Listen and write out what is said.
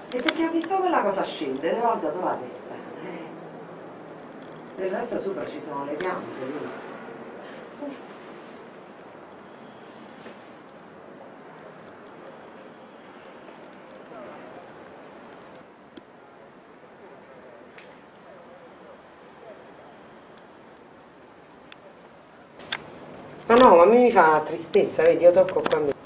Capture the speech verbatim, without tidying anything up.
E perché ho visto quella cosa scendere, ho alzato la testa. Eh. Del resto sopra ci sono le piante. Lì. Ma no, a me mi fa tristezza, vedi, io tocco qua.